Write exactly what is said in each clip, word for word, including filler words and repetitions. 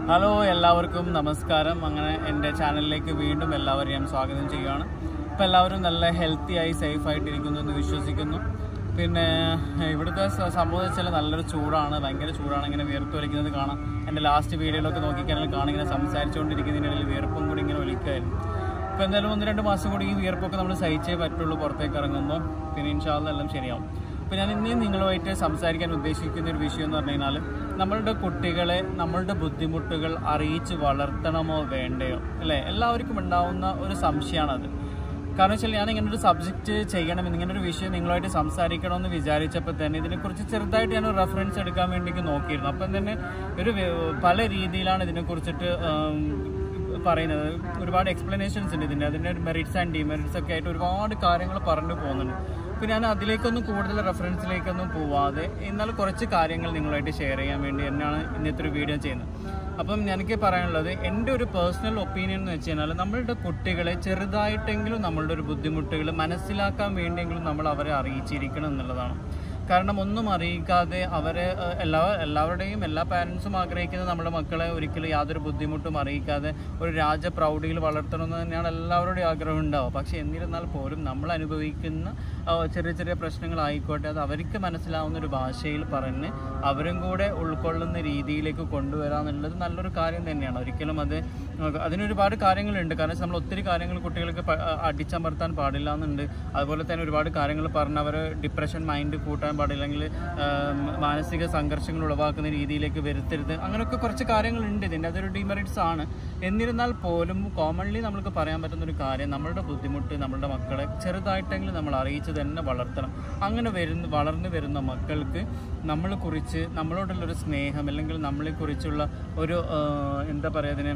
Hello എല്ലാവർക്കും നമസ്കാരം. അങ്ങനെ എൻ്റെ ചാനലിലേക്ക് വീണ്ടും എല്ലാവരെയും സ്വാഗതം ചെയ്യുകയാണ്. ഇപ്പോൾ എല്ലാവരും നല്ല ഹെൽത്തി ആയി സേഫ് ആയിട്ടിരിക്കുന്നു എന്ന് വിശ്വസിക്കുന്നു. പിന്നെ ഇവിടുത്തെ സംഭവം വെച്ചാൽ നല്ലൊരു ചൂടാണ്, ഭയങ്കര ചൂടാണ്. ഇങ്ങനെ വിയർത്ത് വലിക്കുന്നത് കാണാം. എൻ്റെ ലാസ്റ്റ് വീഡിയോയിലൊക്കെ നോക്കിക്കഴിഞ്ഞാൽ കാണാം, ഇങ്ങനെ സംസാരിച്ചുകൊണ്ടിരിക്കുന്നതിനിടയിൽ വിയർപ്പും കൂടി ഇങ്ങനെ വലിക്കായിരുന്നു. ഇപ്പോൾ എന്തായാലും ഒന്ന് രണ്ട് മാസം കൂടി ഈ വിയർപ്പൊക്കെ നമ്മൾ സഹിച്ചേ പറ്റുള്ളൂ പുറത്തേക്ക് ഇറങ്ങുമ്പോൾ. പിന്നെ ഇൻഷാ അല്ലാഹ് എല്ലാം ശരിയാവും. അപ്പോൾ ഞാൻ ഇന്നേ നിങ്ങളുമായിട്ട് സംസാരിക്കാൻ ഉദ്ദേശിക്കുന്ന ഒരു വിഷയം എന്ന് പറഞ്ഞു കഴിഞ്ഞാൽ, നമ്മളുടെ കുട്ടികളെ നമ്മളുടെ ബുദ്ധിമുട്ടുകൾ അറിയിച്ച് വളർത്തണമോ വേണ്ടയോ അല്ലേ? എല്ലാവർക്കും ഉണ്ടാവുന്ന ഒരു സംശയമാണത്. കാരണം വെച്ചാൽ ഞാൻ ഇങ്ങനെ ഒരു സബ്ജക്റ്റ് ചെയ്യണം, ഇങ്ങനെ ഒരു വിഷയം നിങ്ങളുമായിട്ട് സംസാരിക്കണമെന്ന് വിചാരിച്ചപ്പോൾ തന്നെ ഇതിനെക്കുറിച്ച് ചെറുതായിട്ട് ഞാൻ റെഫറൻസ് എടുക്കാൻ വേണ്ടി നോക്കിയിരുന്നു. അപ്പം തന്നെ ഒരു പല രീതിയിലാണ് ഇതിനെക്കുറിച്ചിട്ട് പറയുന്നത്. ഒരുപാട് എക്സ്പ്ലനേഷൻസ് ഉണ്ട് ഇതിൻ്റെ, അതിൻ്റെ മെറിറ്റ്സ് ആൻഡ് ഡിമെറിറ്റ്സ് ഒക്കെ ആയിട്ട് ഒരുപാട് കാര്യങ്ങൾ പറഞ്ഞു പോകുന്നുണ്ട്. അപ്പോൾ ഞാൻ അതിലേക്കൊന്നും കൂടുതൽ റെഫറൻസിലേക്കൊന്നും പോവാതെ എന്നാൽ കുറച്ച് കാര്യങ്ങൾ നിങ്ങളുമായിട്ട് ഷെയർ ചെയ്യാൻ വേണ്ടി തന്നെയാണ് ഇന്നത്തെ ഒരു വീഡിയോ ചെയ്യുന്നത്. അപ്പം എനിക്ക് പറയാനുള്ളത്, എൻ്റെ ഒരു പേഴ്സണൽ ഒപ്പീനിയൻ എന്ന് വെച്ച് കഴിഞ്ഞാൽ, നമ്മളുടെ കുട്ടികളെ ചെറുതായിട്ടെങ്കിലും നമ്മളുടെ ഒരു ബുദ്ധിമുട്ടുകൾ മനസ്സിലാക്കാൻ വേണ്ടിയെങ്കിലും നമ്മൾ അവരെ അറിയിച്ചിരിക്കണം എന്നുള്ളതാണ്. കാരണം ഒന്നും അറിയിക്കാതെ അവരെ എല്ലാ എല്ലാവരുടെയും എല്ലാ പാരൻസും ആഗ്രഹിക്കുന്നത് നമ്മുടെ മക്കളെ ഒരിക്കലും യാതൊരു ബുദ്ധിമുട്ടും അറിയിക്കാതെ ഒരു രാജപ്രൗഢിയിൽ വളർത്തണമെന്ന് തന്നെയാണ് എല്ലാവരുടെയും ആഗ്രഹം ഉണ്ടാവുക. പക്ഷെ എന്നിരുന്നാൽ പോലും നമ്മൾ അനുഭവിക്കുന്ന ചെറിയ ചെറിയ പ്രശ്നങ്ങളായിക്കോട്ടെ, അത് അവർക്ക് മനസ്സിലാവുന്ന ഒരു ഭാഷയിൽ പറഞ്ഞ് അവരും കൂടെ ഉൾക്കൊള്ളുന്ന രീതിയിലേക്ക് കൊണ്ടുവരാമെന്നുള്ളത് നല്ലൊരു കാര്യം തന്നെയാണ്. ഒരിക്കലും അത് അതിനൊരുപാട് കാര്യങ്ങളുണ്ട്. കാരണം നമ്മൾ ഒത്തിരി കാര്യങ്ങൾ കുട്ടികൾക്ക് അടിച്ചമർത്താൻ പാടില്ല എന്നുണ്ട്. അതുപോലെ തന്നെ ഒരുപാട് കാര്യങ്ങൾ പറഞ്ഞ് അവർ ഡിപ്രഷൻ മൈൻഡ് കൂട്ടാൻ പാടില്ല, അല്ലെങ്കിൽ മാനസിക സംഘർഷങ്ങൾ ഉളവാക്കുന്ന രീതിയിലേക്ക് വരുത്തരുത്. അങ്ങനെയൊക്കെ കുറച്ച് കാര്യങ്ങളുണ്ട് ഇതിൻ്റെ, അതൊരു ഡിമെറിറ്റ്സ് ആണ്. എന്നിരുന്നാൽ പോലും കോമൺലി നമുക്ക് പറയാൻ പറ്റുന്ന ഒരു കാര്യം, നമ്മളുടെ ബുദ്ധിമുട്ട് നമ്മളുടെ മക്കളെ ചെറുതായിട്ടെങ്കിലും നമ്മൾ അറിയിച്ച് തന്നെ വളർത്തണം. അങ്ങനെ വരുന്ന വളർന്നു വരുന്ന മക്കൾക്ക് നമ്മളെ കുറിച്ച് നമ്മളോടുള്ളൊരു സ്നേഹം, അല്ലെങ്കിൽ നമ്മളെക്കുറിച്ചുള്ള ഒരു എന്താ പറയുക അതിന്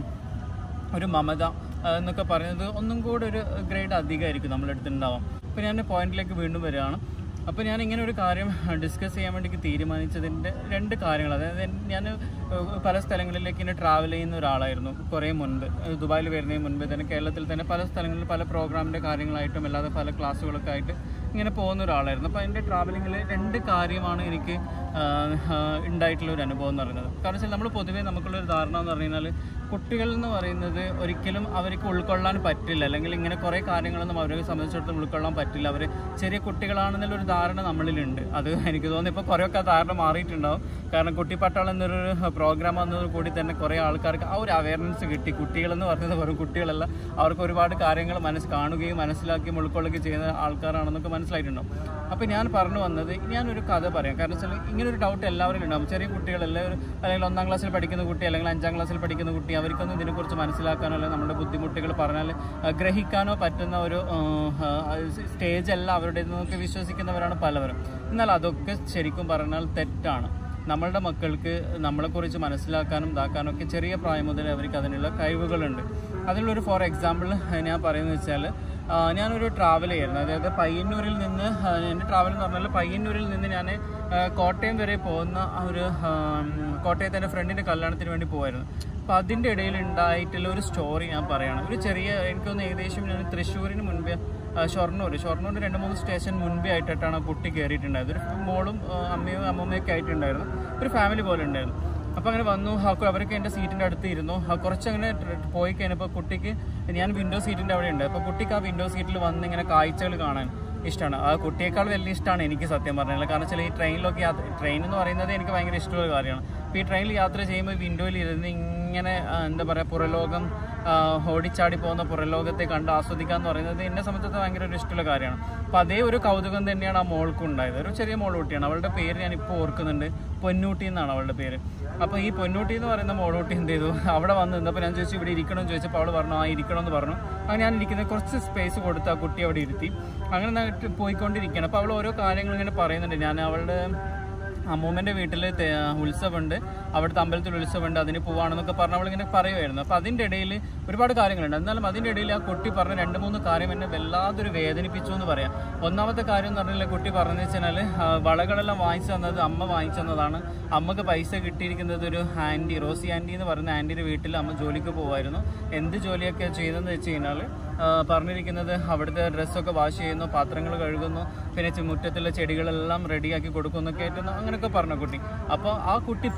ഒരു മമത എന്നൊക്കെ പറയുന്നത് ഒന്നും കൂടെ ഒരു ഗ്രേഡ് അധികമായിരിക്കും നമ്മുടെ അടുത്തുണ്ടാവാം. അപ്പോൾ ഞാൻ പോയിന്റിലേക്ക് വീണ്ടും വരികയാണ്. അപ്പോൾ ഞാൻ ഇങ്ങനെ ഒരു കാര്യം ഡിസ്കസ് ചെയ്യാൻ വേണ്ടി തീരുമാനിച്ചതിൻ്റെ രണ്ട് കാര്യങ്ങൾ, അതായത് ഞാൻ പല സ്ഥലങ്ങളിലേക്ക് ഇങ്ങനെ ട്രാവൽ ചെയ്യുന്ന ഒരാളായിരുന്നു കുറേ മുൻപ്. ദുബായിൽ വരുന്നതിന് മുൻപ് തന്നെ കേരളത്തിൽ തന്നെ പല സ്ഥലങ്ങളിൽ പല പ്രോഗ്രാമിൻ്റെ കാര്യങ്ങളായിട്ടും അല്ലാതെ പല ക്ലാസ്സുകളൊക്കെ ആയിട്ട് ഇങ്ങനെ പോകുന്ന ഒരാളായിരുന്നു. അപ്പോൾ അതിൻ്റെ ട്രാവലിങ്ങിൽ രണ്ട് കാര്യമാണ് എനിക്ക് ഉണ്ടായിട്ടുള്ള ഒരു അനുഭവം എന്ന് പറയുന്നത്. കാരണം വെച്ചാൽ നമ്മൾ പൊതുവേ നമുക്കുള്ളൊരു ധാരണ എന്ന് പറഞ്ഞു കഴിഞ്ഞാൽ, കുട്ടികൾ എന്ന് പറയുന്നത് ഒരിക്കലും അവർക്ക് ഉൾക്കൊള്ളാൻ പറ്റില്ല, അല്ലെങ്കിൽ ഇങ്ങനെ കുറേ കാര്യങ്ങളൊന്നും അവരെ സംബന്ധിച്ചിടത്തോളം ഉൾക്കൊള്ളാൻ പറ്റില്ല. അവർ ചെറിയ കുട്ടികളാണെന്നുള്ളൊരു ധാരണ നമ്മളിലുണ്ട്. അത് എനിക്ക് തോന്നുന്നു ഇപ്പോൾ കുറേയൊക്കെ ആ ധാരണ മാറിയിട്ടുണ്ടാവും. കാരണം കുട്ടിപ്പട്ടാളം എന്നൊരു പ്രോഗ്രാം വന്നതോട് കൂടി തന്നെ കുറേ ആൾക്കാർക്ക് ആ ഒരു അവയർനെസ് കിട്ടി. കുട്ടികളെന്ന് പറയുന്നത് വെറും കുട്ടികളല്ല, അവർക്ക് ഒരുപാട് കാര്യങ്ങൾ മനസ്സ് കാണുകയും മനസ്സിലാക്കുകയും ഉൾക്കൊള്ളുകയും ചെയ്യുന്ന ആൾക്കാരാണെന്നൊക്കെ മനസ്സിലായിട്ടുണ്ടാവും. അപ്പോൾ ഞാൻ പറഞ്ഞു വന്നത്, ഞാനൊരു കഥ പറയാം. കാരണം വെച്ചാൽ ഇങ്ങനൊരു ഡൗട്ട് എല്ലാവരും ഉണ്ടാകും. ചെറിയ കുട്ടികളെല്ലാവരും, അല്ലെങ്കിൽ ഒന്നാം ക്ലാസ്സിൽ പഠിക്കുന്ന കുട്ടി അല്ലെങ്കിൽ അഞ്ചാം ക്ലാസ്സിൽ പഠിക്കുന്ന കുട്ടി, അവർക്കൊന്നും ഇതിനെക്കുറിച്ച് മനസ്സിലാക്കാനോ അല്ലെങ്കിൽ നമ്മുടെ ബുദ്ധിമുട്ടുകൾ പറഞ്ഞാൽ ഗ്രഹിക്കാനോ പറ്റുന്ന ഒരു സ്റ്റേജ് അല്ല അവരുടേതെന്നൊക്കെ വിശ്വസിക്കുന്നവരാണ് പലവരും. എന്നാൽ അതൊക്കെ ശരിക്കും പറഞ്ഞാൽ തെറ്റാണ്. നമ്മളുടെ മക്കൾക്ക് നമ്മളെക്കുറിച്ച് മനസ്സിലാക്കാനും ഇതാക്കാനും ഒക്കെ ചെറിയ പ്രായം മുതൽ അവർക്ക് അതിനുള്ള കഴിവുകളുണ്ട്. അതിനുള്ളൊരു ഫോർ എക്സാമ്പിൾ ഞാൻ പറയുന്നത് വെച്ചാൽ, ഞാനൊരു ട്രാവൽ ചെയ്യായിരുന്നു. അതായത് പയ്യന്നൂരിൽ നിന്ന്, എൻ്റെ ട്രാവൽ എന്ന് പറഞ്ഞാൽ പയ്യന്നൂരിൽ നിന്ന് ഞാൻ കോട്ടയം വരെ പോകുന്ന ഒരു കോട്ടയത്തെ എൻ്റെ ഫ്രണ്ടിൻ്റെ കല്യാണത്തിന് വേണ്ടി പോകുമായിരുന്നു. അപ്പോൾ അതിൻ്റെ ഇടയിൽ ഉണ്ടായിട്ടുള്ള ഒരു സ്റ്റോറി ഞാൻ പറയുകയാണ്. ഒരു ചെറിയ, എനിക്കൊന്ന് ഏകദേശം ഞാൻ തൃശ്ശൂരിന് മുൻപേ ഷൊർണൂർ ഷൊർണൂർ രണ്ട് മൂന്ന് സ്റ്റേഷൻ മുൻപേ ആയിട്ടാണ് കുട്ടി കയറിയിട്ടുണ്ടായത്. ഒരു മോളും അമ്മയും അമ്മമ്മയൊക്കെ ആയിട്ടുണ്ടായിരുന്നു, ഒരു ഫാമിലി പോലെ ഉണ്ടായിരുന്നു. അപ്പോൾ അങ്ങനെ വന്നു, അവരൊക്കെ എൻ്റെ സീറ്റിൻ്റെ അടുത്ത് ഇരുന്നു. കുറച്ചങ്ങനെ പോയി കഴിഞ്ഞപ്പോൾ കുട്ടിക്ക്, ഞാൻ വിൻഡോ സീറ്റിൻ്റെ അവിടെ ഉണ്ട്, അപ്പോൾ കുട്ടിക്ക് ആ വിൻഡോ സീറ്റിൽ വന്ന് ഇങ്ങനെ കാഴ്ചകൾ കാണാൻ ഇഷ്ടമാണ്. ആ കുട്ടിയേക്കാൾ വലിയ ഇഷ്ടമാണ് എനിക്ക് സത്യം പറഞ്ഞാൽ. കാരണം വെച്ചാൽ ഈ ട്രെയിനിലൊക്കെ യാത്ര, ട്രെയിൻ എന്ന് പറയുന്നത് എനിക്ക് ഭയങ്കര ഇഷ്ടമുള്ള കാര്യമാണ്. അപ്പോൾ ഈ ട്രെയിനിൽ യാത്ര ചെയ്യുമ്പോൾ വിൻഡോയിൽ ഇരുന്ന് ഇങ്ങനെ എന്താ പറയുക, പുറലോകം ഓടിച്ചാടി പോകുന്ന പുറലോകത്തെ കണ്ട് ആസ്വദിക്കുക എന്ന് പറയുന്നത് എന്നെ സംബന്ധിച്ച് ഭയങ്കര ഒരു ഇഷ്ടമുള്ള കാര്യമാണ്. അപ്പോൾ അതേ ഒരു കൗതുകം തന്നെയാണ് ആ മോൾക്കും ഉണ്ടായത്. ഒരു ചെറിയ മോളൂട്ടിയാണ്, അവളുടെ പേര് ഞാനിപ്പോൾ ഓർക്കുന്നുണ്ട്, പൊന്നൂട്ടി എന്നാണ് അവളുടെ പേര്. അപ്പോൾ ഈ പൊന്നൂട്ടി എന്ന് പറയുന്ന മോളൂട്ടി എന്ത് ചെയ്തു, അവിടെ വന്ന് നിന്നപ്പോൾ ഞാൻ ചോദിച്ചു ഇവിടെ ഇരിക്കണമെന്ന് ചോദിച്ചപ്പോൾ അവൾ പറഞ്ഞു ആ ഇരിക്കണമെന്ന് പറഞ്ഞു. അങ്ങനെ ഞാൻ ഇരിക്കുന്ന കുറച്ച് സ്പേസ് കൊടുത്ത് ആ കുട്ടി അവിടെ ഇരുത്തി. അങ്ങനെ പോയിക്കൊണ്ടിരിക്കുകയാണ്. അപ്പോൾ അവൾ ഓരോ കാര്യങ്ങൾ ഇങ്ങനെ പറയുന്നുണ്ട്. ഞാൻ അവളുടെ അമ്മൂമ്മൻ്റെ വീട്ടിൽ ഉത്സവമുണ്ട്, അവിടുത്തെ അമ്പലത്തിൽ ഉത്സവമുണ്ട്, അതിന് പോവാണെന്നൊക്കെ പറഞ്ഞ് അവളിങ്ങനെ പറയുമായിരുന്നു. അപ്പോൾ അതിൻ്റെ ഇടയിൽ ഒരുപാട് കാര്യങ്ങളുണ്ട്. എന്നാലും അതിൻ്റെ ഇടയിൽ ആ കുട്ടി പറഞ്ഞ രണ്ട് മൂന്ന് കാര്യം എന്നെ വല്ലാതൊരു വേദനിപ്പിച്ചു എന്ന് പറയാം. ഒന്നാമത്തെ കാര്യം എന്ന് പറഞ്ഞാൽ, കുട്ടി പറഞ്ഞു വെച്ചാൽ വളകളെല്ലാം വാങ്ങിച്ചു തന്നത് അമ്മ വാങ്ങിച്ചു തന്നതാണ്. അമ്മക്ക് പൈസ കിട്ടിയിരിക്കുന്നത് ഒരു ആൻറ്റി, റോസി ആൻറ്റി എന്ന് പറയുന്ന ആൻറ്റിയുടെ വീട്ടിൽ അമ്മ ജോലിക്ക് പോകുമായിരുന്നു. എന്ത് ജോലിയൊക്കെ ചെയ്തതെന്ന് വെച്ച് കഴിഞ്ഞാൽ, പറഞ്ഞിരിക്കുന്നത് അവിടുത്തെ ഡ്രസ്സൊക്കെ വാഷ് ചെയ്യുന്നു, പാത്രങ്ങൾ കഴുകുന്നു, പിന്നെ മുറ്റത്തുള്ള ചെടികളെല്ലാം റെഡിയാക്കി കൊടുക്കുന്നൊക്കെ ആയിട്ട് അങ്ങനെയൊക്കെ പറഞ്ഞ കുട്ടി. അപ്പോൾ ആ കുട്ടി പിന്നീട്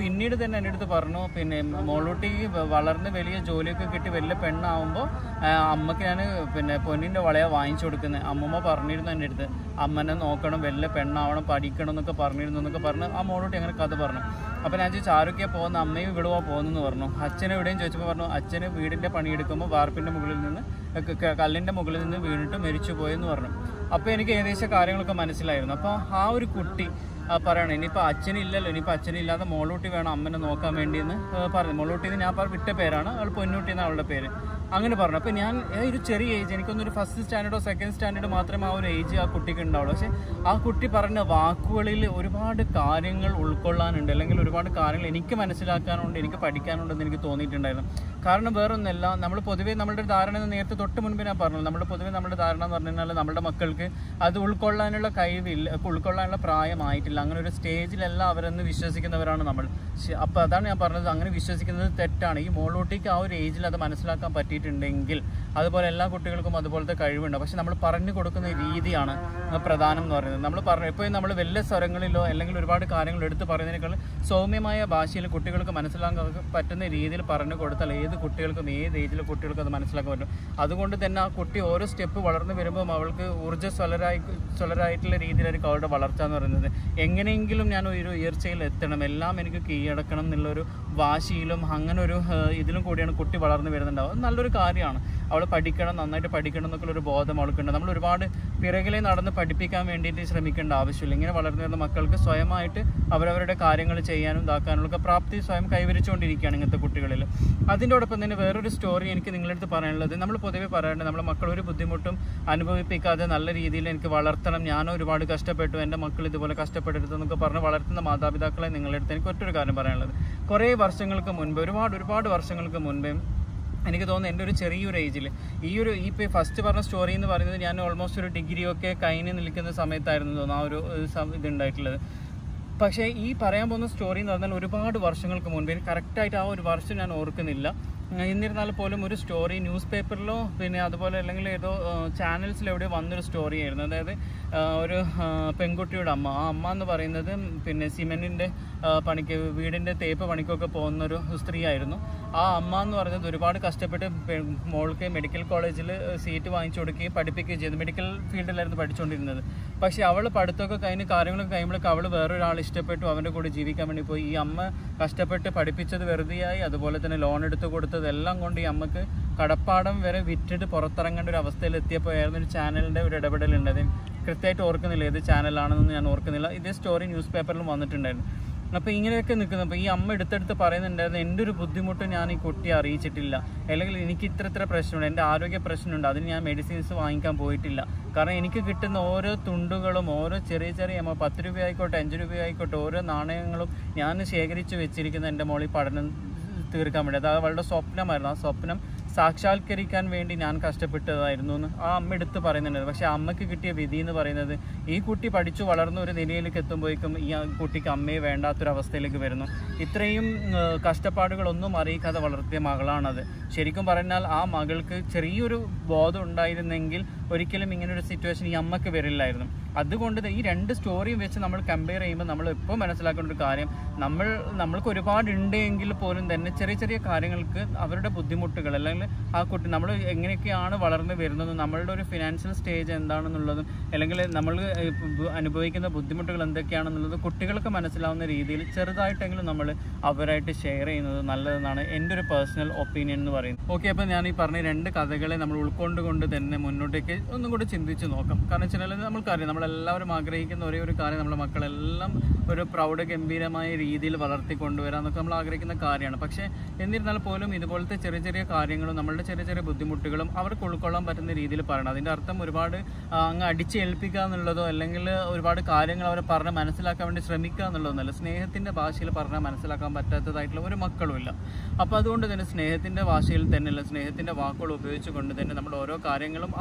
തന്നെ എൻ്റെ അടുത്ത് പറഞ്ഞു, പിന്നെ മോളൂട്ടി വളർന്ന് വലിയ ജോലിയൊക്കെ കിട്ടി വലിയ പെണ്ണാവുമ്പോൾ അമ്മക്ക് ഞാൻ പിന്നെ പൊന്നിൻ്റെ വളയാണ് വാങ്ങിച്ചു കൊടുക്കുന്നത്. അമ്മമ്മ പറഞ്ഞിരുന്നു എൻ്റെ അടുത്ത്, അമ്മനെ നോക്കണം, വലിയ പെണ്ണാവണം, പഠിക്കണം എന്നൊക്കെ പറഞ്ഞിരുന്നു എന്നൊക്കെ പറഞ്ഞ് ആ മോളൂട്ടി അങ്ങനെ കഥ പറഞ്ഞു. അപ്പോൾ ഞാൻ ചോദിച്ചു ആരൊക്കെയാണ് പോകുന്നത്, അമ്മയും ഇവിടുവാ പോകുന്നതെന്ന് പറഞ്ഞു. അച്ഛനെ എവിടെയും ചോദിച്ചപ്പോൾ പറഞ്ഞു അച്ഛന് വീടിൻ്റെ പണിയെടുക്കുമ്പോൾ വാർപ്പിൻ്റെ മുകളിൽ നിന്ന് കല്ലിൻ്റെ മുകളിൽ നിന്ന് വീണിട്ട് മരിച്ചു പോയെന്ന് പറഞ്ഞു. അപ്പോൾ എനിക്ക് ഏകദേശം കാര്യങ്ങളൊക്കെ മനസ്സിലായിരുന്നു. അപ്പോൾ ആ ഒരു കുട്ടി പറയണം ഇനിയിപ്പോൾ അച്ഛനില്ലല്ലോ, ഇനിയിപ്പോൾ അച്ഛനില്ലാതെ മോളൂട്ടി വേണം അമ്മനെ നോക്കാൻ വേണ്ടിയെന്ന് പറഞ്ഞു. മോളൂട്ടിന്ന് ഞാൻ വിട്ട പേരാണ്, അവൾ പൊന്നൂട്ടി എന്ന അവളുടെ പേര്. അങ്ങനെ പറഞ്ഞു. അപ്പോൾ ഞാൻ ഒരു ചെറിയ ഏജ്, എനിക്കൊന്നൊരു ഫസ്റ്റ് സ്റ്റാൻഡേർഡോ സെക്കൻഡ് സ്റ്റാൻഡേർഡോ മാത്രമേ ആ ഒരു ഏജ് ആ കുട്ടിക്ക് ഉണ്ടാവുള്ളൂ. പക്ഷേ ആ കുട്ടി പറഞ്ഞ വാക്കുകളിൽ ഒരുപാട് കാര്യങ്ങൾ ഉൾക്കൊള്ളാനുണ്ട്, അല്ലെങ്കിൽ ഒരുപാട് കാര്യങ്ങൾ എനിക്ക് മനസ്സിലാക്കാനുണ്ട്, എനിക്ക് പഠിക്കാനുണ്ടെന്ന് എനിക്ക് തോന്നിയിട്ടുണ്ടായിരുന്നു. കാരണം വേറൊന്നല്ല, നമ്മൾ പൊതുവേ നമ്മുടെ ധാരണ നേരത്തെ തൊട്ട് മുൻപ് ഞാൻ പറഞ്ഞു, നമ്മുടെ പൊതുവേ നമ്മുടെ ധാരണ എന്ന് പറഞ്ഞു കഴിഞ്ഞാൽ നമ്മുടെ മക്കൾക്ക് അത് ഉൾക്കൊള്ളാനുള്ള കഴിവില്ല, ഉൾക്കൊള്ളാനുള്ള പ്രായമായിട്ടില്ല, അങ്ങനെ ഒരു സ്റ്റേജിലല്ല അവരെന്ന് വിശ്വസിക്കുന്നവരാണ് നമ്മൾ. അപ്പോൾ അതാണ് ഞാൻ പറഞ്ഞത്, അങ്ങനെ വിശ്വസിക്കുന്നത് തെറ്റാണ്. ഈ മോളൂട്ടിക്ക് ആ ഒരു ഏജിൽ അത് മനസ്സിലാക്കാൻ പറ്റിയിട്ടുണ്ടെങ്കിൽ അതുപോലെ എല്ലാ കുട്ടികൾക്കും അതുപോലത്തെ കഴിവുണ്ട്. പക്ഷെ നമ്മൾ പറഞ്ഞു കൊടുക്കുന്ന രീതിയാണ് പ്രധാനം എന്ന് പറയുന്നത്. നമ്മൾ പറഞ്ഞു എപ്പോഴും നമ്മൾ വലിയ സ്വരങ്ങളിലോ അല്ലെങ്കിൽ ഒരുപാട് കാര്യങ്ങൾ എടുത്ത് പറയുന്നതിനേക്കാൾ സൗമ്യമായ ഭാഷയിൽ കുട്ടികൾക്ക് മനസ്സിലാക്കാൻ പറ്റുന്ന രീതിയിൽ പറഞ്ഞു കൊടുത്താൽ ഏത് കുട്ടികൾക്കും ഏത് ഏജിലെ കുട്ടികൾക്കും അത് മനസ്സിലാക്കാൻ പറ്റും. അതുകൊണ്ട് തന്നെ ആ കുട്ടി ഓരോ സ്റ്റെപ്പ് വളർന്നു വരുമ്പോൾ അവൾക്ക് ഊർജ്ജസ്വലരായി സ്വലരായിട്ടുള്ള രീതിയിലായിരിക്കും അവളുടെ വളർച്ച എന്ന് പറയുന്നത്. എങ്ങനെയെങ്കിലും ഞാൻ ഒരു ഉയർച്ചയിൽ എത്തണം, എല്ലാം എനിക്ക് കീഴടക്കണം എന്നുള്ളൊരു വാശിയിലും അങ്ങനെ ഒരു ഇതിലും കൂടിയാണ് കുട്ടി വളർന്നു വരുന്നുണ്ടാവും. അത് നല്ലൊരു കാര്യമാണ്. അവൾ പഠിക്കണം, നന്നായിട്ട് പഠിക്കണം എന്നൊക്കെ ഒരു ബോധം അവൾക്കുണ്ട്. നമ്മൾ ഒരുപാട് പിറകിലെ നടന്ന് പഠിപ്പിക്കാൻ വേണ്ടിയിട്ട് ശ്രമിക്കേണ്ട ആവശ്യമില്ല. ഇങ്ങനെ വളർന്നു വരുന്ന മക്കൾക്ക് സ്വയമായിട്ട് അവരവരുടെ കാര്യങ്ങൾ ചെയ്യാനും ഇതാക്കാനുള്ള പ്രാപ്തി സ്വയം കൈവരിച്ചുകൊണ്ടിരിക്കുകയാണ് ഇങ്ങനത്തെ കുട്ടികളിൽ. അതിൻ്റോടൊപ്പം തന്നെ വേറൊരു സ്റ്റോറി എനിക്ക് നിങ്ങളടുത്ത് പറയാനുള്ളത്, നമ്മൾ പൊതുവെ പറയേണ്ടത് നമ്മുടെ മക്കൾ ഒരു ബുദ്ധിമുട്ടും അനുഭവിപ്പിക്കാതെ നല്ല രീതിയിൽ എനിക്ക് വളർത്തണം, ഞാനും ഒരുപാട് കഷ്ടപ്പെട്ടു, എൻ്റെ മക്കൾ ഇതുപോലെ കഷ്ടപ്പെടരുതെന്നൊക്കെ പറഞ്ഞ് വളർത്തുന്ന മാതാപിതാക്കളെ നിങ്ങളുടെ അടുത്ത് എനിക്ക് ഒറ്റൊരു കാര്യം പറയാനുള്ളത്, കുറേ വർഷങ്ങൾക്ക് മുൻപ്, ഒരുപാട് ഒരുപാട് വർഷങ്ങൾക്ക് മുൻപേ എനിക്ക് തോന്നുന്നു എൻ്റെ ഒരു ചെറിയൊരു ഏജിൽ ഈ ഒരു ഈ ഇപ്പോൾ ഫസ്റ്റ് പറഞ്ഞ സ്റ്റോറി എന്ന് പറയുന്നത് ഞാൻ ഓൾമോസ്റ്റ് ഒരു ഡിഗ്രിയൊക്കെ കഴിഞ്ഞ് നിൽക്കുന്ന സമയത്തായിരുന്നു തോന്നുന്നു ആ ഒരു ഇതുണ്ടായിട്ടുള്ളത്. പക്ഷേ ഈ പറയാൻ പോകുന്ന സ്റ്റോറി എന്ന് പറഞ്ഞാൽ ഒരുപാട് വർഷങ്ങൾക്ക് മുൻപ്, കറക്റ്റായിട്ട് ആ ഒരു വർഷം ഞാൻ ഓർക്കുന്നില്ല, എന്നിരുന്നാൽ പോലും ഒരു സ്റ്റോറി ന്യൂസ് പേപ്പറിലോ പിന്നെ അതുപോലെ അല്ലെങ്കിൽ ഏതോ ചാനൽസിൽ എവിടെയോ വന്നൊരു സ്റ്റോറി ആയിരുന്നു. അതായത് ഒരു പെൺകുട്ടിയുടെ അമ്മ, ആ അമ്മ എന്ന് പറയുന്നത് പിന്നെ സിമെൻറ്റിൻ്റെ പണിക്ക് വീടിൻ്റെ തേപ്പ് പണിക്കൊക്കെ പോകുന്നൊരു സ്ത്രീ ആയിരുന്നു. ആ അമ്മ എന്ന് പറയുന്നത് ഒരുപാട് കഷ്ടപ്പെട്ട് മോൾക്ക് മെഡിക്കൽ കോളേജിൽ സീറ്റ് വാങ്ങിച്ചു കൊടുക്കുകയും പഠിപ്പിക്കുകയും ചെയ്തു. മെഡിക്കൽ ഫീൽഡിലായിരുന്നു പഠിച്ചുകൊണ്ടിരുന്നത്. പക്ഷേ അവൾ പഠിത്തമൊക്കെ കഴിഞ്ഞ് കാര്യങ്ങളൊക്കെ കഴിയുമ്പോഴേക്ക് അവൾ വേറൊരാൾ ഇഷ്ടപ്പെട്ടു, അവൻ്റെ കൂടെ ജീവിക്കാൻ വേണ്ടി പോയി. ഈ അമ്മ കഷ്ടപ്പെട്ട് പഠിപ്പിച്ചത് വെറുതെയായി, അതുപോലെ തന്നെ ലോൺ എടുത്ത് കൊടുത്തതെല്ലാം കൊണ്ട് ഈ അമ്മക്ക് കടപ്പാടം വരെ വിറ്റിട്ട് പുറത്തിറങ്ങേണ്ട ഒരു അവസ്ഥയിൽ എത്തിയപ്പോഴായിരുന്നു ഒരു ചാനലിൻ്റെ ഒരു ഇടപെടലുണ്ട്. അത് കൃത്യമായിട്ട് ഓർക്കുന്നില്ല ഏത് ചാനലാണെന്ന് ഞാൻ ഓർക്കുന്നില്ല. ഇതേ സ്റ്റോറി ന്യൂസ് പേപ്പറിലും വന്നിട്ടുണ്ടായിരുന്നു. അപ്പോൾ ഇങ്ങനെയൊക്കെ നിൽക്കുന്നത്, ഈ അമ്മ എടുത്തെടുത്ത് പറയുന്നുണ്ടായിരുന്നു എൻ്റെ ഒരു ബുദ്ധിമുട്ട് ഞാൻ ഈ കുട്ടിയെ അറിയിച്ചിട്ടില്ല, അല്ലെങ്കിൽ എനിക്ക് ഇത്ര ഇത്ര പ്രശ്നമുണ്ട്, എൻ്റെ ആരോഗ്യ പ്രശ്നമുണ്ട്, അതിന് ഞാൻ മെഡിസിൻസ് വാങ്ങിക്കാൻ പോയിട്ടില്ല. കാരണം എനിക്ക് കിട്ടുന്ന ഓരോ തുണ്ടുകളും ഓരോ ചെറിയ ചെറിയ അമ്മ പത്ത് രൂപ ആയിക്കോട്ടെ അഞ്ച് രൂപ ആയിക്കോട്ടെ ഓരോ നാണയങ്ങളും ഞാൻ ശേഖരിച്ച് വെച്ചിരിക്കുന്ന എൻ്റെ മോളി പഠനം തീർക്കാൻ വേണ്ടി. അത് അവളുടെ സ്വപ്നമായിരുന്നു. ആ സ്വപ്നം സാക്ഷാത്കരിക്കാൻ വേണ്ടി ഞാൻ കഷ്ടപ്പെട്ടതായിരുന്നു എന്ന് ആ അമ്മ എടുത്ത് പറയുന്നുണ്ട്. പക്ഷേ അമ്മയ്ക്ക് കിട്ടിയ വിധി എന്ന് പറയുന്നത് ഈ കുട്ടി പഠിച്ചു വളർന്ന ഒരു നിലയിലേക്ക് എത്തുമ്പോഴേക്കും ഈ കുട്ടിക്ക് അമ്മയെ വേണ്ടാത്തൊരവസ്ഥയിലേക്ക് വരുന്നു. ഇത്രയും കഷ്ടപ്പാടുകളൊന്നും അറിയിക്കാതെ വളർത്തിയ മകളാണത്. ശരിക്കും പറഞ്ഞാൽ ആ മകൾക്ക് ചെറിയൊരു ബോധം ഉണ്ടായിരുന്നെങ്കിൽ ഒരിക്കലും ഇങ്ങനൊരു സിറ്റുവേഷൻ ഈ അമ്മയ്ക്ക് വരില്ലായിരുന്നു. അതുകൊണ്ട് ഈ രണ്ട് സ്റ്റോറിയും വെച്ച് നമ്മൾ കമ്പയർ ചെയ്യുമ്പോൾ നമ്മൾ ഇപ്പോൾ മനസ്സിലാക്കേണ്ട ഒരു കാര്യം, നമ്മൾ നമ്മൾക്ക് ഒരുപാട് ഉണ്ട് എങ്കിൽ പോലും തന്നെ ചെറിയ ചെറിയ കാര്യങ്ങൾക്ക് അവരുടെ ബുദ്ധിമുട്ടുകൾ, അല്ലെങ്കിൽ ആ കുട്ടി നമ്മൾ എങ്ങനെയൊക്കെയാണ് വളർന്നു വരുന്നത്, നമ്മളുടെ ഒരു ഫിനാൻഷ്യൽ സ്റ്റേജ് എന്താണെന്നുള്ളതും അല്ലെങ്കിൽ നമ്മൾ അനുഭവിക്കുന്ന ബുദ്ധിമുട്ടുകൾ എന്തൊക്കെയാണെന്നുള്ളത് കുട്ടികൾക്ക് മനസ്സിലാവുന്ന രീതിയിൽ ചെറുതായിട്ടെങ്കിലും നമ്മൾ അവരായിട്ട് ഷെയർ ചെയ്യുന്നത് നല്ലതെന്നാണ് എൻ്റെ ഒരു പേഴ്സണൽ ഒപ്പീനിയൻ എന്ന് പറയുന്നത്. ഓക്കെ, അപ്പോൾ ഞാൻ ഈ പറഞ്ഞ രണ്ട് കഥകളെ നമ്മൾ ഉൾക്കൊണ്ടുകൊണ്ട് തന്നെ മുന്നോട്ടേക്ക് ഒന്നും കൂടി ചിന്തിച്ച് നോക്കാം. കാരണം വെച്ചാൽ നമ്മൾക്കറിയാം, നമ്മളെല്ലാവരും ആഗ്രഹിക്കുന്ന ഒരേ ഒരു കാര്യം നമ്മുടെ മക്കളെല്ലാം ഒരു പ്രൗഢ ഗംഭീരമായ രീതിയിൽ വളർത്തിക്കൊണ്ടുവരാമെന്നൊക്കെ നമ്മൾ ആഗ്രഹിക്കുന്ന കാര്യമാണ്. പക്ഷേ എന്നിരുന്നാൽ പോലും ഇതുപോലത്തെ ചെറിയ ചെറിയ കാര്യങ്ങളും നമ്മളുടെ ചെറിയ ചെറിയ ബുദ്ധിമുട്ടുകളും അവർക്ക് ഉൾക്കൊള്ളാൻ പറ്റുന്ന രീതിയിൽ പറയണം. അതിൻ്റെ അർത്ഥം ഒരുപാട് അങ്ങ് അടിച്ചേൽപ്പിക്കുക എന്നുള്ളതോ അല്ലെങ്കിൽ ഒരുപാട് കാര്യങ്ങൾ അവരെ പറഞ്ഞ് മനസ്സിലാക്കാൻ വേണ്ടി ശ്രമിക്കുക എന്നുള്ളതൊന്നുമല്ല. സ്നേഹത്തിൻ്റെ ഭാഷയിൽ പറഞ്ഞാൽ മനസ്സിലാക്കാൻ പറ്റാത്തതായിട്ടുള്ള ഒരു മക്കളുമില്ല. അപ്പോൾ അതുകൊണ്ട് തന്നെ സ്നേഹത്തിൻ്റെ ഭാഷയിൽ തന്നെയല്ല, സ്നേഹത്തിൻ്റെ വാക്കുകൾ ഉപയോഗിച്ചുകൊണ്ട് തന്നെ നമ്മൾ ഓരോ കാര്യങ്ങളും ആ കുട്ടികൾ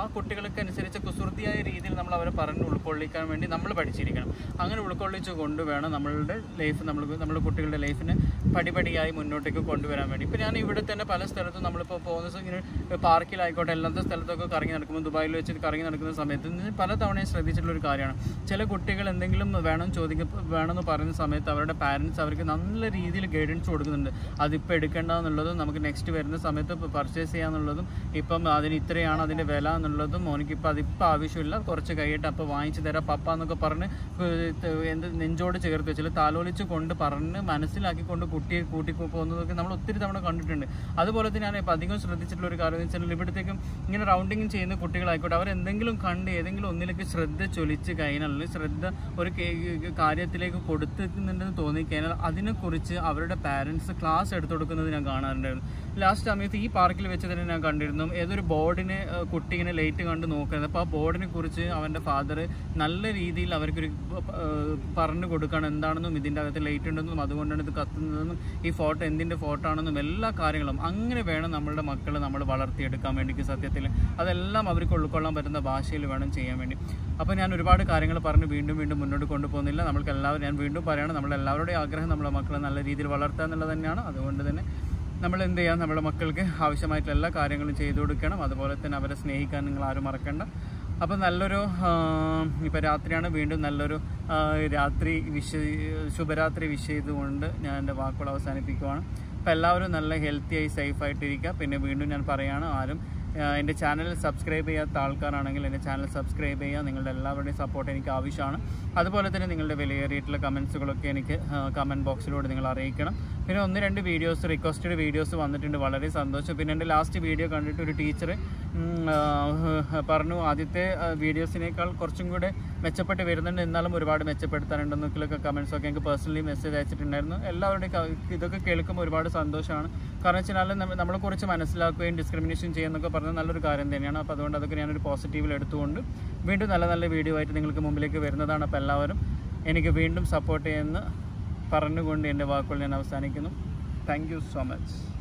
കുട്ടികൾക്ക് അനുസരിച്ച് കുസൃതിയായ രീതിയിൽ നമ്മൾ അവരെ പറഞ്ഞ് ഉൾക്കൊള്ളിക്കാൻ വേണ്ടി നമ്മൾ പഠിച്ചിരിക്കണം. അങ്ങനെ ഉൾക്കൊള്ളിച്ച് കൊണ്ടുവേണം നമ്മളുടെ ലൈഫ് നമ്മൾ നമ്മുടെ കുട്ടികളുടെ ലൈഫിനെ പടിപടിയായി മുന്നോട്ടേക്ക് കൊണ്ടുവരാൻ വേണ്ടി. ഇപ്പോൾ ഞാൻ ഇവിടെ തന്നെ പല സ്ഥലത്തും നമ്മളിപ്പോൾ പോകുന്ന ഇങ്ങനെ പാർക്കിലായിക്കോട്ടെ എല്ലാത്ത സ്ഥലത്തൊക്കെ കറങ്ങി നടക്കുമ്പോൾ, ദുബായിൽ വെച്ച് കറങ്ങി നടക്കുന്ന സമയത്ത് പല തവണയും ശ്രദ്ധിച്ചിട്ടുള്ളൊരു കാര്യമാണ്, ചില കുട്ടികൾ എന്തെങ്കിലും വേണം ചോദിക്ക വേണമെന്ന് പറയുന്ന സമയത്ത് അവരുടെ പാരൻസ് അവർക്ക് നല്ല രീതിയിൽ ഗൈഡൻസ് കൊടുക്കുന്നുണ്ട്. അതിപ്പോൾ എടുക്കേണ്ടതെന്നുള്ളതും നമുക്ക് നെക്സ്റ്റ് വരുന്ന സമയത്ത് പർച്ചേസ് ചെയ്യാന്നുള്ളതും ഇപ്പം അതിന് ഇത്രയാണ് അതിൻ്റെ വില എന്നുള്ളതും മോനിക്കിപ്പോൾ അതിപ്പോൾ ആവശ്യമില്ല, കുറച്ച് കഴിഞ്ഞിട്ട് അപ്പോൾ വാങ്ങിച്ചു തരാം പപ്പ എന്നൊക്കെ പറഞ്ഞ് എന്ത് നെഞ്ചോട് ചേർത്ത് വെച്ചാൽ താലോലിച്ച് കൊണ്ട് പറഞ്ഞ് മനസ്സിലാക്കിക്കൊണ്ട് കുട്ടിയെ കൂട്ടി പോകുന്നതൊക്കെ നമ്മൾ ഒത്തിരി തവണ കണ്ടിട്ടുണ്ട്. അതുപോലെ തന്നെ ഞാൻ ഇപ്പം അധികം ശ്രദ്ധിച്ചിട്ടുള്ള ഒരു കാര്യം എന്ന് വെച്ചാൽ ഇവിടത്തേക്കും ഇങ്ങനെ റൗണ്ടിങ് ചെയ്യുന്ന കുട്ടികളായിക്കോട്ടെ, അവരെന്തെങ്കിലും കണ്ട് ഏതെങ്കിലും ഒന്നിലേക്ക് ശ്രദ്ധ ചൊലിച്ച് കഴിഞ്ഞാൽ, ശ്രദ്ധ ഒരു കാര്യത്തിലേക്ക് കൊടുക്കുന്നുണ്ടെന്ന് തോന്നിക്കഴിഞ്ഞാൽ അതിനെക്കുറിച്ച് അവരുടെ പാരൻസ് ക്ലാസ് എടുത്തു കൊടുക്കുന്നത് ഞാൻ കാണാറുണ്ടായിരുന്നു. ലാസ്റ്റ് സമയത്ത് ഈ പാർക്കിൽ വെച്ച് തന്നെ ഞാൻ കണ്ടിരുന്നു, ഏതൊരു ബോർഡിനെ കുട്ടി ഇങ്ങനെ ലൈറ്റ് കണ്ട് നോക്കുന്നത്. അപ്പോൾ ആ ബോർഡിനെ കുറിച്ച് അവൻ്റെ ഫാദർ നല്ല രീതിയിൽ അവർക്കൊരു പറഞ്ഞു കൊടുക്കണം എന്താണെന്നും ഇതിൻ്റെ അകത്ത് ലൈറ്റ് ഉണ്ടെന്നും അതുകൊണ്ടാണ് ഇത് കത്തുന്നതെന്നും ഈ ഫോട്ടോ എന്തിൻ്റെ ഫോട്ടോ ആണെന്നും എല്ലാ കാര്യങ്ങളും. അങ്ങനെ വേണം നമ്മളുടെ മക്കളെ നമ്മൾ വളർത്തിയെടുക്കാൻ വേണ്ടി സത്യത്തിൽ. അതെല്ലാം അവർക്ക് ഉൾക്കൊള്ളാൻ പറ്റുന്ന ഭാഷയിൽ വേണം ചെയ്യാൻ വേണ്ടി. അപ്പോൾ ഞാൻ ഒരുപാട് കാര്യങ്ങൾ പറഞ്ഞ് വീണ്ടും വീണ്ടും മുന്നോട്ട് കൊണ്ടുപോകുന്നില്ല. നമ്മൾക്ക് എല്ലാവരും ഞാൻ വീണ്ടും പറയുകയാണ്, നമ്മളെല്ലാവരുടെയും ആഗ്രഹം നമ്മളെ മക്കളെ നല്ല രീതിയിൽ വളർത്തുക എന്നുള്ളത് തന്നെയാണ്. അതുകൊണ്ട് തന്നെ നമ്മൾ എന്ത് ചെയ്യാം, നമ്മുടെ മക്കൾക്ക് ആവശ്യമായിട്ടുള്ള എല്ലാ കാര്യങ്ങളും ചെയ്തു കൊടുക്കണം. അതുപോലെ തന്നെ അവരെ സ്നേഹിക്കാൻ നിങ്ങൾ ആരും മറക്കണ്ട. അപ്പോൾ നല്ലൊരു ഇപ്പോൾ രാത്രിയാണ്, വീണ്ടും നല്ലൊരു രാത്രി വിഷ ശുഭരാത്രി വിഷ് ചെയ്തുകൊണ്ട് ഞാൻ എൻ്റെ വാക്കുകൾ അവസാനിപ്പിക്കുവാണ്. അപ്പോൾ എല്ലാവരും നല്ല ഹെൽത്തിയായി സേഫായിട്ടിരിക്കുക. പിന്നെ വീണ്ടും ഞാൻ പറയുകയാണ്, ആരും എൻ്റെ ചാനൽ സബ്സ്ക്രൈബ് ചെയ്യാത്ത ആൾക്കാരാണെങ്കിൽ എൻ്റെ ചാനൽ സബ്സ്ക്രൈബ് ചെയ്യുക. നിങ്ങളുടെ എല്ലാവരുടെയും സപ്പോർട്ട് എനിക്ക് ആവശ്യമാണ്. അതുപോലെ തന്നെ നിങ്ങളുടെ വിലയേറിയിട്ടുള്ള കമൻസുകളൊക്കെ എനിക്ക് കമൻറ്റ് ബോക്സിലൂടെ നിങ്ങൾ അറിയിക്കണം. പിന്നെ ഒന്ന് രണ്ട് വീഡിയോസ് റിക്വസ്റ്റഡ് വീഡിയോസ് വന്നിട്ടുണ്ട്, വളരെ സന്തോഷം. പിന്നെ എൻ്റെ ലാസ്റ്റ് വീഡിയോ കണ്ടിട്ട് ഒരു ടീച്ചർ പറഞ്ഞു ആദ്യത്തെ വീഡിയോസിനേക്കാൾ കുറച്ചും കൂടെ മെച്ചപ്പെട്ട് വരുന്നുണ്ട്, എന്നാലും ഒരുപാട് മെച്ചപ്പെടുത്താനുണ്ടെന്നൊക്കെ കമൻസൊക്കെ എനിക്ക് പേഴ്സണലി മെസ്സേജ് അയച്ചിട്ടുണ്ടായിരുന്നു. എല്ലാവരുടെയും ഇതൊക്കെ കേൾക്കുമ്പോൾ ഒരുപാട് സന്തോഷമാണ്. കാരണം വെച്ചാൽ നമ്മളെക്കുറിച്ച് മനസ്സിലാക്കുകയും ഡിസ്ക്രിമിനേഷൻ ചെയ്യുന്നൊക്കെ പറഞ്ഞാൽ നല്ലൊരു കാര്യം തന്നെയാണ്. അപ്പോൾ അതുകൊണ്ട് അതൊക്കെ ഞാനൊരു പോസിറ്റീവിൽ എടുത്തുകൊണ്ട് വീണ്ടും നല്ല നല്ല വീഡിയോ ആയിട്ട് നിങ്ങൾക്ക് മുമ്പിലേക്ക് വരുന്നതാണ്. അപ്പോൾ എല്ലാവരും എനിക്ക് വീണ്ടും സപ്പോർട്ട് ചെയ്യുന്ന പറഞ്ഞുകൊണ്ട് എൻ്റെ വാക്കുകൾ ഞാൻ അവസാനിക്കുന്നു. Thank you so much.